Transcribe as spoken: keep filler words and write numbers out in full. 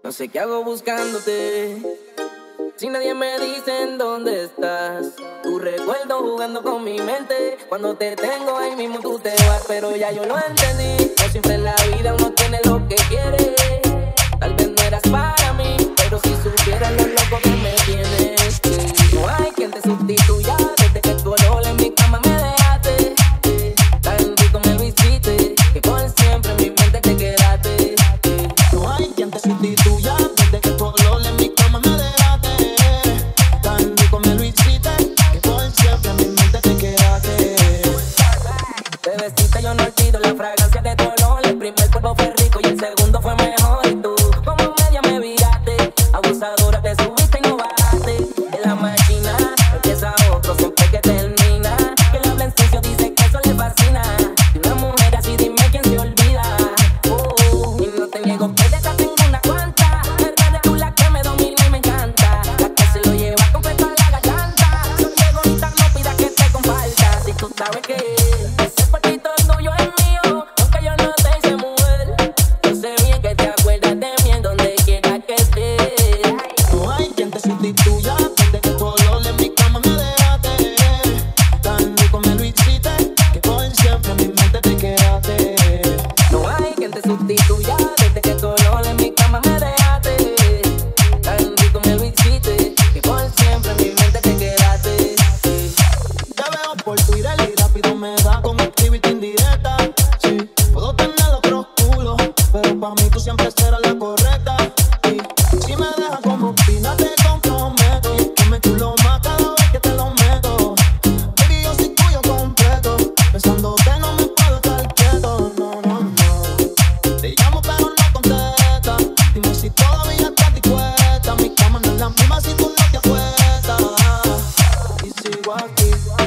No sé qué hago buscándote, si nadie me dice en dónde estás. Tu recuerdo jugando con mi mente. Cuando te tengo ahí mismo tú te vas. Pero ya yo lo entendí, no siempre en la vida uno tiene lo que quiere. Tal vez no eras para mí, pero si supieras lo loco que me tienes. No hay quien te sustituya. Desde que tu olor en mi cama me dejaste, tan rico me lo hiciste, que por siempre en mi mente te quedaste. No hay quien te sustituya. Desde que tu olor en mi cama me dejaste, tan rico me lo hiciste, que por siempre en mi mente te quedaste. Bebecita, yo no olvido la fragancia de tu olor. El primer polvo fue rico y el segundo fue mejor. Y tú, como media me viraste, abusadora, te subiste y no bajaste. En la máquina empieza otro siempre que termina. Que le habla en sucio, dice que eso le fascina. Y una mujer así, dime quién se olvida. Uh, y no te niego que de esas tengo una cuanta. Verdad de tú la que me domina y me encanta. La que se lo lleva completo a la garganta. Soy egoísta, no pidas que te comparta. Si tú sabes que ese cuartito tuyo es mío, aunque yo no te hice mujer. Yo sé bien que te acuerdas de mí en donde quiera que estés. No hay quien te sustituya. Desde que tu olor en mi cama me dejaste, tan rico me lo hiciste, que por siempre en mi mente te quedaste. No hay quien te sustituya. Desde que tu olor en mi cama me dejaste, tan rico me lo hiciste, que por siempre en mi mente te quedaste. Te veo por Twitter y rápido me da con escribirte indirecta. Sí, puedo tener otros culos, pero pa' mí tú siempre serás la correcta. Y si me dejas como opina te comprometo, y es que me chulo más cada vez que te lo meto. Baby, yo soy tuyo completo, pensándote no me puedo estar quieto. No, no, no, te llamo pero no contestas. Dime si todavía estás dispuesta. Mi cama no es la misma si tú no te acuestas. Y sigo aquí